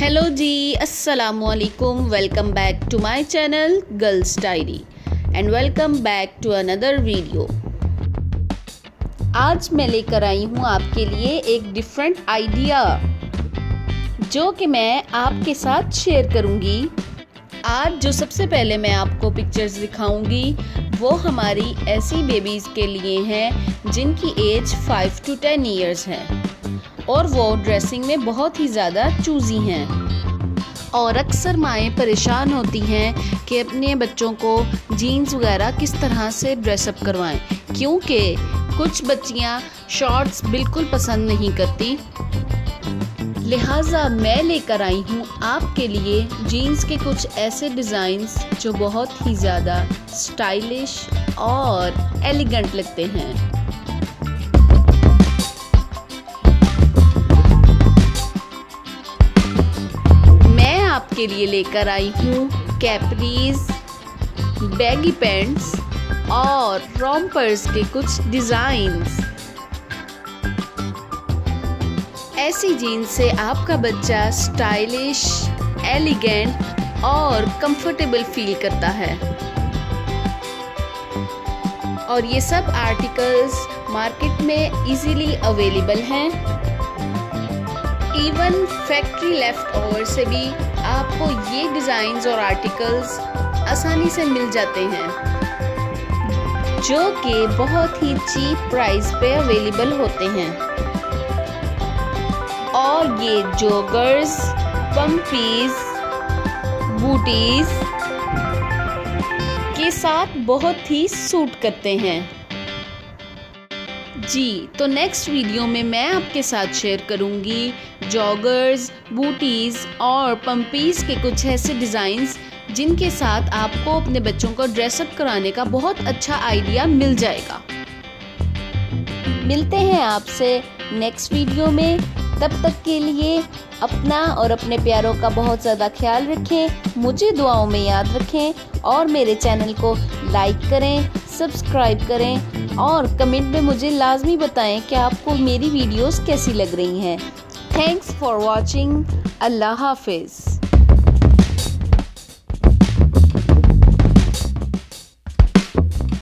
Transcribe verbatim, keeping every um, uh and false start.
Hello ji, अस्सलामुअलैकुम। Welcome back to my channel girls diary and welcome back to another video. आज मैं लेकर आई हूँ आपके लिए एक डिफरेंट आइडिया जो कि मैं आपके साथ शेयर करूँगी। आज जो सबसे पहले मैं आपको पिक्चर्स दिखाऊंगी वो हमारी ऐसी बेबीज़ के लिए हैं जिनकी age five to ten years है और वो ड्रेसिंग में बहुत ही ज़्यादा चूज़ी हैं और अक्सर माएँ परेशान होती हैं कि अपने बच्चों को जीन्स वगैरह किस तरह से ड्रेसअप करवाएं, क्योंकि कुछ बच्चियां शॉर्ट्स बिल्कुल पसंद नहीं करती। लिहाजा मैं लेकर आई हूँ आपके लिए जीन्स के कुछ ऐसे डिज़ाइंस जो बहुत ही ज़्यादा स्टाइलिश और एलिगेंट लगते हैं। आपके लिए लेकर आई हूँ कैपरीज, बैगी पैंट्स और रॉम्पर्स के कुछ डिज़ाइंस। ऐसी जीन्स से आपका बच्चा स्टाइलिश, एलिगेंट और कंफर्टेबल फील करता है और ये सब आर्टिकल्स मार्केट में इजीली अवेलेबल हैं। इवन फैक्ट्री लेफ्ट ओवर से भी आपको ये डिज़ाइंस और आर्टिकल्स आसानी से मिल जाते हैं जो कि बहुत ही चीप प्राइस पे अवेलेबल होते हैं। और ये जॉगर्स, पंपीज, बूटीज के साथ बहुत ही सूट करते हैं जी। तो नेक्स्ट वीडियो में मैं आपके साथ शेयर करूंगी जॉगर्स, बूटीज और पंपीज के कुछ ऐसे डिज़ाइंस जिनके साथ आपको अपने बच्चों को ड्रेसअप कराने का बहुत अच्छा आइडिया मिल जाएगा। मिलते हैं आपसे नेक्स्ट वीडियो में। तब तक के लिए अपना और अपने प्यारों का बहुत ज़्यादा ख्याल रखें, मुझे दुआओं में याद रखें और मेरे चैनल को लाइक करें, सब्सक्राइब करें और कमेंट में मुझे लाजमी बताएं कि आपको मेरी वीडियोस कैसी लग रही हैं। Thanks for watching. अल्लाह हाफिज़।